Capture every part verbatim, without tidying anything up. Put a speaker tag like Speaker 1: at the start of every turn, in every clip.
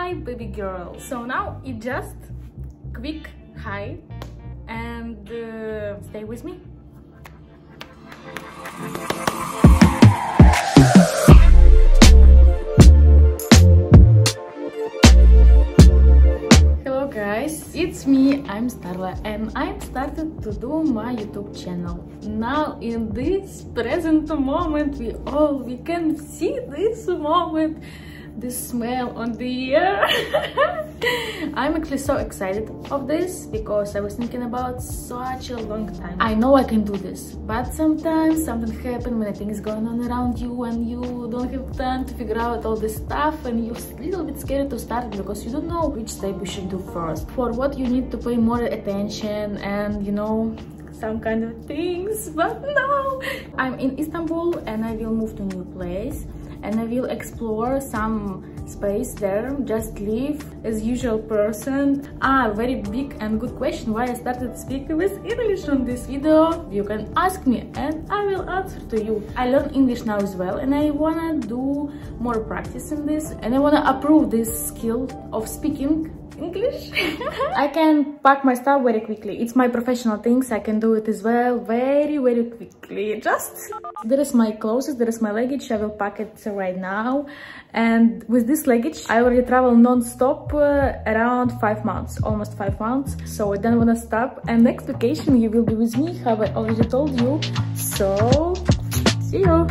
Speaker 1: hi baby girl. So now it just quick hi and uh, stay with me. Hello guys, it's me, I'm Starla, and I'm started to do my YouTube channel. Now in this present moment we all we can see this moment, this smell on the air. I'm actually so excited of this because I was thinking about such a long time. I know I can do this, but sometimes something happens when things going on around you and you don't have time to figure out all this stuff, and you're a little bit scared to start because you don't know which step you should do first, for what you need to pay more attention, and you know, some kind of things. But no, I'm in Istanbul and I will move to a new place and I will explore some space there, just live as usual person. Ah, very big and good question why I started speaking with English on this video. You can ask me and I will answer to you. I learn English now as well and I wanna do more practice in this, and I wanna improve this skill of speaking English. I can pack my stuff very quickly. It's my professional things. I can do it as well very very quickly. Just there is my clothes, there is my luggage. I will pack it right now, and with this luggage I already travel non-stop uh, around five months, almost five months. So I don't want to stop, and next vacation you will be with me, how I already told you. So see you.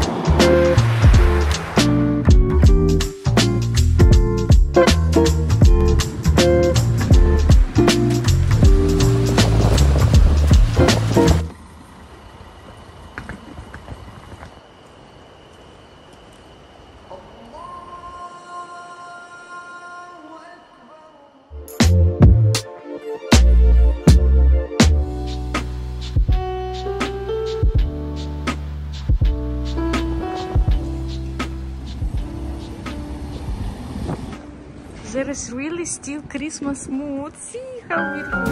Speaker 1: There is really still Christmas mood. See how beautiful.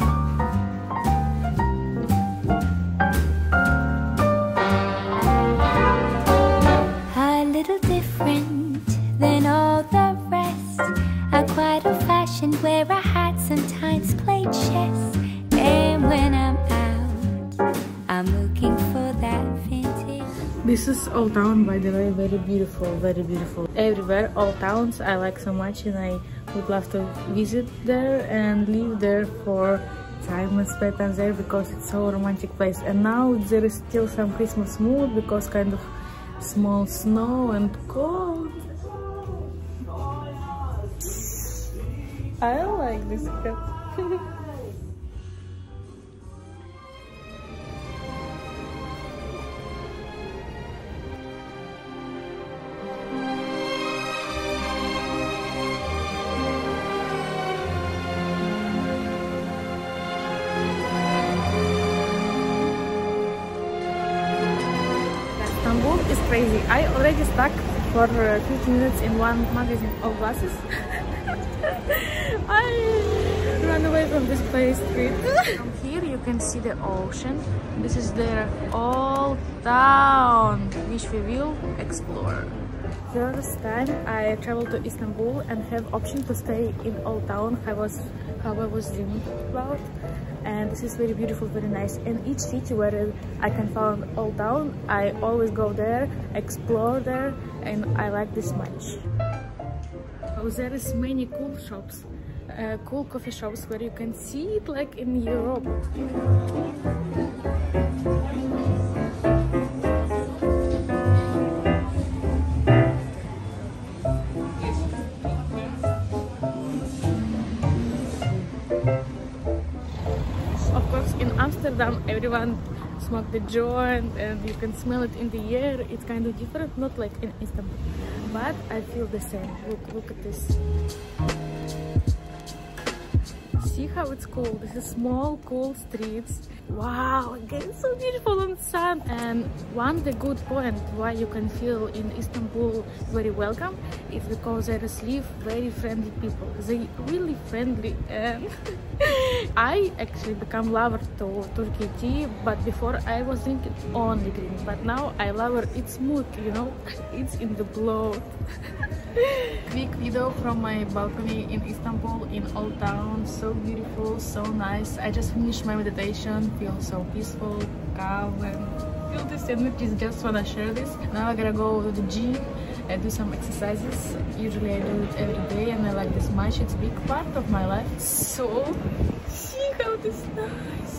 Speaker 2: A little different than all the rest. I'm quite old-fashioned, where I had sometimes played chess. And when I'm out, I'm looking for that vintage.
Speaker 1: This is Old Town, by the way, very beautiful, very beautiful. Everywhere, all towns I like so much, and I would love to visit there and live there for time and spend time there because it's so romantic place. And now there is still some Christmas mood because kind of small snow and cold. I like this cat. Istanbul is crazy. I already stuck for uh, fifteen minutes in one magazine of glasses. I ran away from this place street. From here you can see the ocean. This is the old town which we will explore. First time I traveled to Istanbul and have option to stay in Old Town, I was how I was dreaming about. And this is very beautiful, very nice. And each city where I can find Old Town, I always go there, explore there, and I like this much. Oh, there is many cool shops, uh, cool coffee shops where you can see it like in Europe. In Amsterdam, everyone smoke the joint and you can smell it in the air. It's kind of different, not like in Istanbul, but I feel the same. Look, look at this. See how it's cool. This is small, cool streets. Wow, again, so beautiful on the sun. And one the good point why you can feel in Istanbul very welcome is because there is live very friendly people. They really friendly, and I actually become lover to Turkey tea, but before I was drinking only green, but now I love her. It's smooth, you know, it's in the blood. Quick video from my balcony in Istanbul, in Old Town. So beautiful, so nice. I just finished my meditation, feel so peaceful, calm, and feel this energy. Just wanna share this. Now I gotta go to the gym and do some exercises. Usually I do it every day and I like this much. It's a big part of my life. So see how this is nice.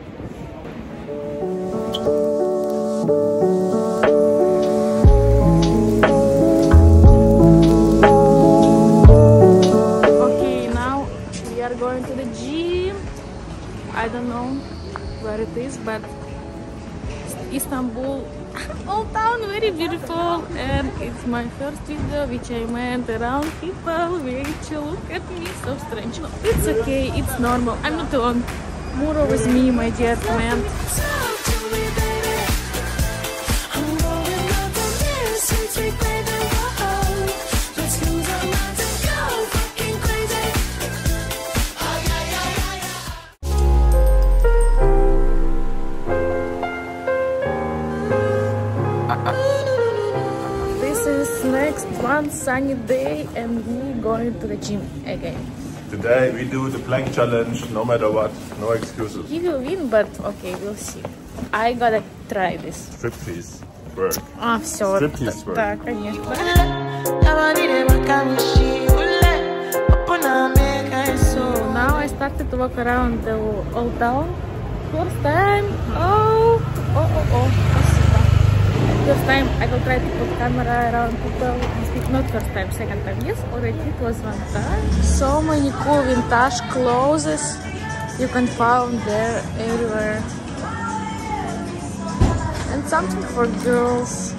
Speaker 1: Okay, now we are going to the gym. I don't know where it is, but Istanbul, Old Town, very beautiful, and it's my first video which I went around people which look at me so strange. No, it's okay, it's normal, I'm not alone. Muro with me, my dear friend. This is next one sunny day and we going to the gym again.
Speaker 3: Today we do the plank challenge, no matter what, no excuses.
Speaker 1: He will win, but okay, we'll see. I gotta try this.
Speaker 3: Striptease work.
Speaker 1: А, все.
Speaker 3: Striptease work.
Speaker 1: Да, конечно. So now I started to walk around the Old Town. First time. Oh, oh, oh, oh. First time I will try to put camera around people and speak. Not first time, second time. Yes, already it was one time. So many cool vintage clothes you can find there everywhere. And something for girls.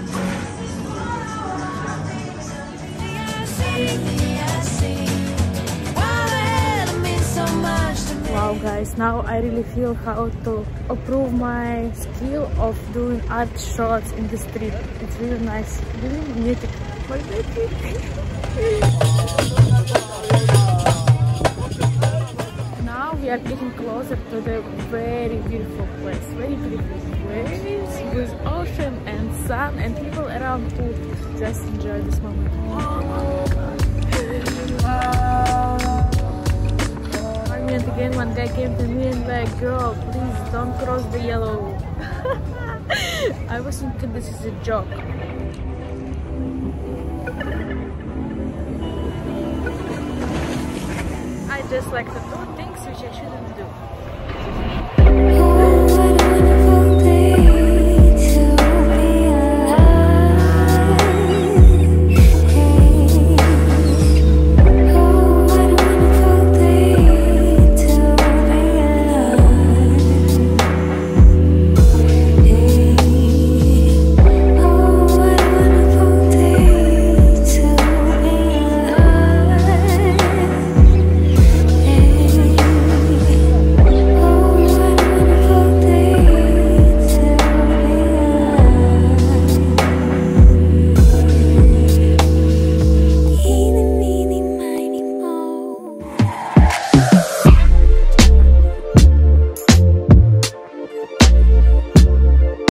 Speaker 1: Wow guys, now I really feel how to improve my skill of doing art shots in the street. It's really nice, really magnetic. Now we are getting closer to the very beautiful place, very beautiful place with ocean and sun and people around to just enjoy this moment. And again one guy came to me and like, girl, please don't cross the yellow. I was thinking this is a joke. I just like to do things which I shouldn't do.